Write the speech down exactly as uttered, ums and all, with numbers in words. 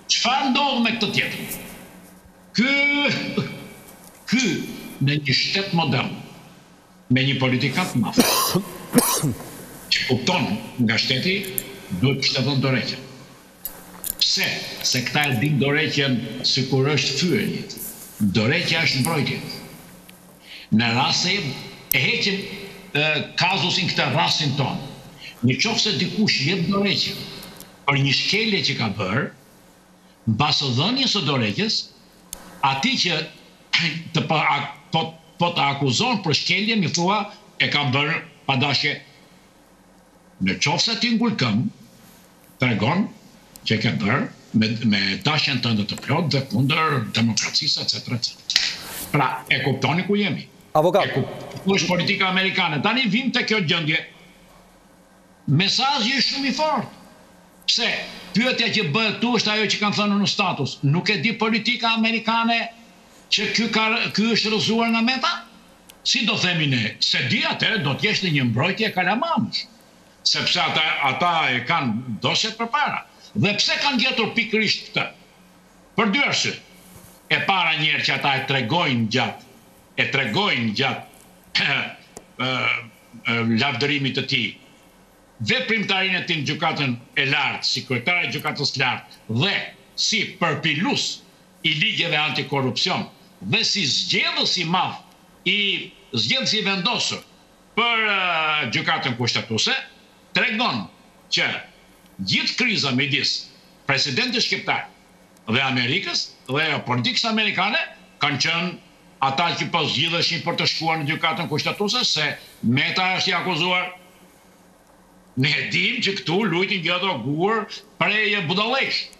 Çfarë ndodh me këtë tjetër? Ky, ky në një shtet modern, me një politikat mafë, që kupton nga shteti, duhet kishte dhënë dorëheqjen. Pse? Se këta e din dorëheqjen sikur është fyerje. Dorëheqja është mbrojtje. Në rast se e heqim kazusin këtë rastin ton, në qoftë se dikush jep dorëheqjen për një shkelje që ka bërë, mbas dhënies së dorëheqjes, ati që të po, po, po të akuzon për shkelje, mi thua e ka bërë pa dashje. Në qoftë se ti ngul këmbë, tregon që e ka bërë me, me dashjen tënde të plot dhe kundër demokracisë, et cetera et cetera. Pra, e kuptoni ku jemi. Avokat. E kuptoni është politika amerikane. Tani vim të kjo gjendje. Mesazhi është shumë i fortë. Pse? Pyetja që bëhet tu është ajo që kanë thënë në status. Nuk e di politika amerikane që ky, ka, ky është rrëzuar nga meta? Si do themi ne? Se di atëherë do t'jesh në një mbrojtje kalamamësh. Sepse ata, ata e kanë dosjet përpara. Dhe pse kanë gjetur pikërisht këtë? Për dy arsye. E para njerë që ata e tregojnë gjatë, e tregojnë gjatë lavdërimit të tij, veprimtarinë e tij në gjykatën e lartë, si kryetare e gjykatës lartë, dhe si përpilus i ligjeve antikorrupsion, dhe si zgjedhës i madh, i zgjedhës i vendosur për uh, gjykatën kushtetuese, tregon që gjithë kriza midis presidentit shqiptar dhe Amerikës dhe politikës amerikane kanë qenë ata që po zgjidheshin për të shkuar në gjykatën kushtetuese, se Meta është i akuzuar. Ne dim që këtu lujtin gjëto gur prej budallesh.